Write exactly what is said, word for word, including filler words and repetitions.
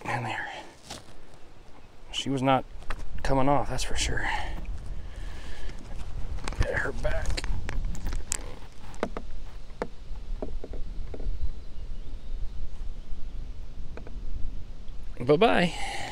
And there. She was not coming off, that's for sure. Get her back. Bye-bye.